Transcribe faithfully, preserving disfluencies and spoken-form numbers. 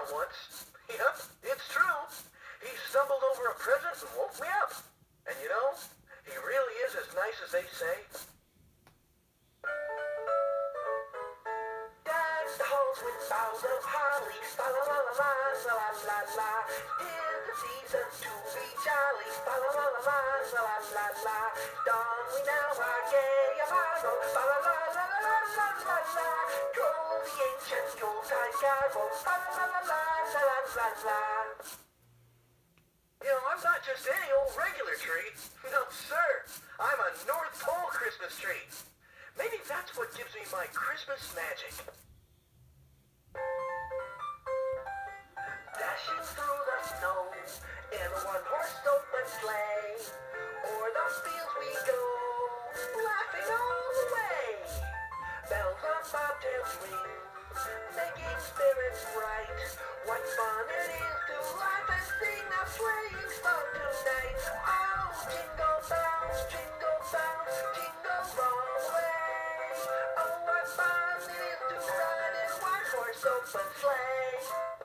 once. Yep, it's true. He stumbled over a present and woke me up. And you know, he really is as nice as they say. Deck the halls with boughs of holly, fa la la la la, la la la la. Tis the season to be jolly, fa la la la la, la la la la. Don we now our gay apparel, fa la la la la la la la. Troll the ancient Yuletide carol, fa la la la la, la la la la. You know, I'm not just any old regular tree. No, sir. I'm a North Pole Christmas tree. Maybe that's what gives me my Christmas magic. Dashing through the snow in a one-horse open sleigh, o'er the fields we go, laughing all the way. Bells on bobtails ring, making spirits bright. What fun it is to laugh and sing a sleighing song tonight. Oh, jingle bells, jingle bells, jingle all the way. Oh, what fun it is to ride in a one-horse open sleigh.